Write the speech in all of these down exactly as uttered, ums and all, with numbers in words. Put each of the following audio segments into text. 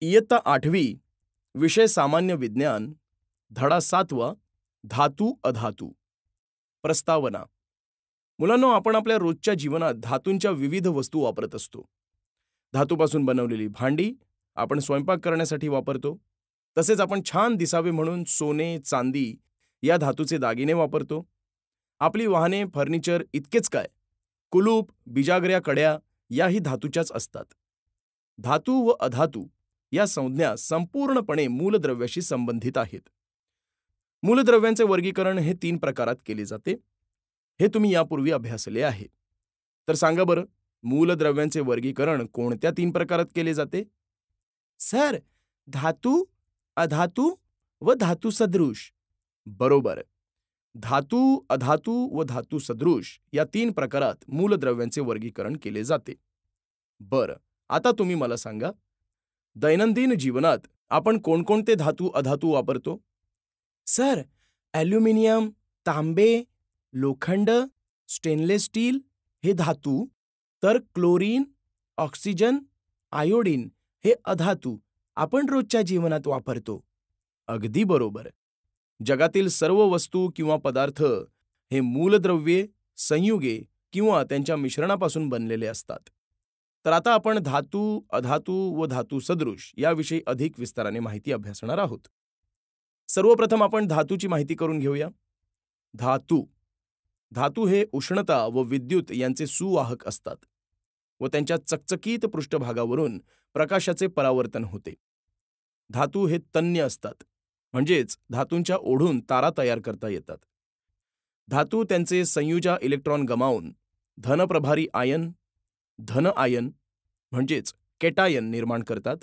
इयत्ता आठवी, विषय सामान्य विज्ञान, धडा सातवा, धातू अधातू. प्रस्तावना. मुलांनो, आपण आपल्या रोजच्या जीवनात धातूंच्या विविध वस्तू वापरत असतो. धातूपासून बनवलेली भांडी आपण स्वयंपाक करण्यासाठी वापरतो. तसेच आपण छान दिसावे म्हणून सोने, चांदी या धातूचे दागिने वापरतो. आपली वाहने, फर्निचर इतकेच काय, कुलूप, बिजागऱ्या कड्या याही धातूच्याच असतात. धातू व अधातू या संज्ञा संपूर्णपणे मूलद्रव्याशी संबंधित आहेत. मूलद्रव्यांचे वर्गीकरण हे तीन प्रकारात केले जाते. हे तुम्ही यापूर्वी अभ्यासले आहे. तर सांगा बरं, मूलद्रव्यांचे वर्गीकरण कोणत्या तीन प्रकारात केले जाते? सर, धातू, अधातू व धातू सदृश. बरोबर. धातू, अधातू व धातू सदृश या तीन प्रकारात मूलद्रव्यांचे वर्गीकरण केले जाते. बरं, आता तुम्ही मला सांगा, दैनंदिन जीवनात आपण कोणकोणते धातू अधातू वापरतो? सर, ॲल्युमिनियम, तांबे, लोखंड, स्टेनलेस स्टील हे धातू, तर क्लोरीन, ऑक्सिजन, आयोडीन हे अधातू आपण रोजच्या जीवनात वापरतो. अगदी बरोबर. जगातील सर्व वस्तू किंवा पदार्थ हे मूलद्रव्ये, संयुगे किंवा त्यांच्या मिश्रणापासून बनलेले असतात. तर आता आपण धातू, अधातू व धातू सदृश याविषयी अधिक विस्ताराने माहिती अभ्यासणार आहोत. सर्वप्रथम आपण धातूची माहिती करून घेऊया. धातू धातू हे उष्णता व विद्युत यांचे सुवाहक असतात व त्यांच्या चकचकीत पृष्ठभागावरून प्रकाशाचे परावर्तन होते. धातू हे तन्य असतात, म्हणजेच धातूंच्या ओढून तारा तयार करता येतात. धातू त्यांचे संयुजा इलेक्ट्रॉन गमावून धनप्रभारी आयन, धन आयन म्हणजेच केटायन निर्माण करतात.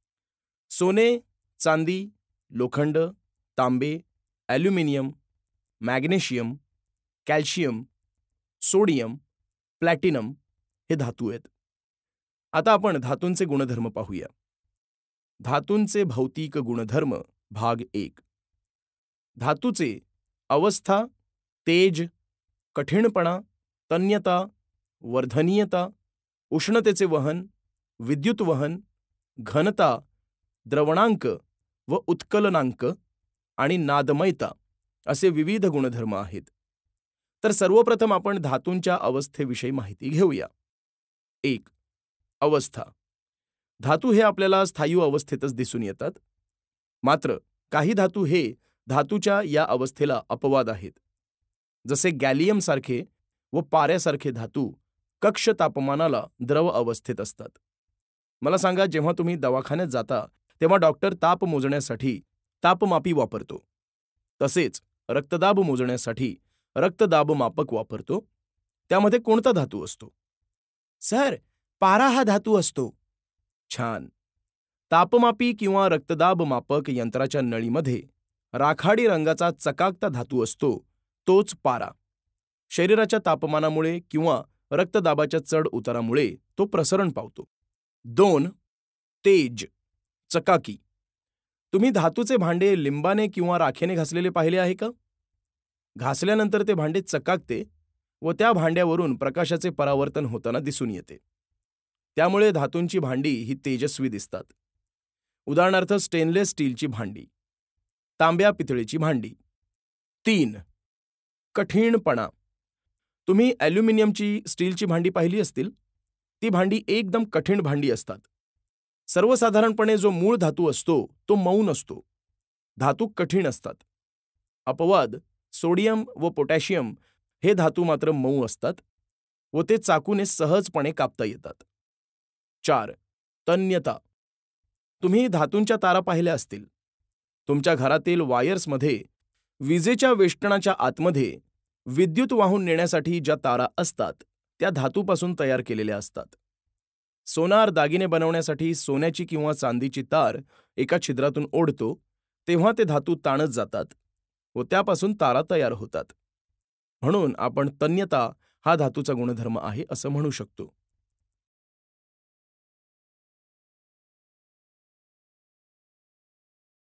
सोने, चांदी, लोखंड, तांबे, aluminium, magnesium, calcium, sodium, platinum हे धातू आहेत. आता आपण धातूंचे गुणधर्म पाहूया. धातूंचे भौतिक गुणधर्म भाग एक. धातूचे अवस्था, तेज, कठीणपणा, तन्यता, वर्धनीयता, उष्णतेचे वहन, विद्युत वहन, घनता, द्रवणांक व उत्कलनांक आणि नादमयता असे विविध गुणधर्म आहेत. तर सर्वप्रथम आपण धातूंच्या अवस्थेविषयी माहिती घेऊया. एक. अवस्था. धातू हे आपल्याला स्थायू अवस्थेतच दिसून येतात. मात्र काही धातू हे धातूच्या या अवस्थेला अपवाद आहेत. जसे गॅलियम सारखे व पाऱ्यासारखे धातू कक्ष तापमानाला द्रव अवस्थेत असतात. मला सांगा, जेव्हा तुम्ही दवाखान्यात जाता तेव्हा डॉक्टर ताप मोजण्यासाठी तापमापी वापरतो. तसेच रक्तदाब मोजण्यासाठी रक्तदाब मापक वापरतो. त्यामध्ये कोणता धातू असतो? सर, पारा हा धातू असतो. छान. तापमापी किंवा रक्तदाब मापक यंत्राच्या नळीमध्ये राखाडी रंगाचा चकाकता धातू असतो, तोच पारा. शरीराच्या तापमानामुळे किंवा रक्तदाबाच्या चढ उतारामुळे तो प्रसरण पावतो. दोन. तेज, चकाकी. तुम्ही धातूचे भांडे लिंबाने किंवा राखेने घासलेले पाहिले आहे का? घासल्यानंतर ते भांडे चकाकते व त्या भांड्यावरून प्रकाशाचे परावर्तन होताना दिसून येते. त्यामुळे धातूंची भांडी ही तेजस्वी दिसतात. उदाहरणार्थ स्टेनलेस स्टीलची भांडी, तांब्या पितळेची भांडी. तीन. कठीणपणा. तुम्ही ॲल्युमिनियमची, स्टीलची भांडी पाहिली असतील. ती भांडी एकदम कठीण भांडी असतात. सर्वसाधारणपणे जो मूळ धातू असतो तो मऊ नसतो. धातू कठीण असतात. अपवाद सोडियम व पोटॅशियम हे धातू मात्र मऊ असतात व ते चाकूने सहजपणे कापता येतात. चार. तन्यता. तुम्ही धातूंच्या तारा पाहिल्या असतील. तुमच्या घरातील वायर्समध्ये विजेच्या वेष्टणाच्या आतमध्ये विद्युत वाहून नेण्यासाठी ज्या तारा असतात त्या धातूपासून तयार केलेल्या असतात. सोनार दागिने बनवण्यासाठी सोन्याची किंवा चांदीची तार एका छिद्रातून ओढतो तेव्हा ते धातू ताणत जातात व त्यापासून तारा तयार होतात. म्हणून आपण तन्यता हा धातूचा गुणधर्म आहे असं म्हणू शकतो.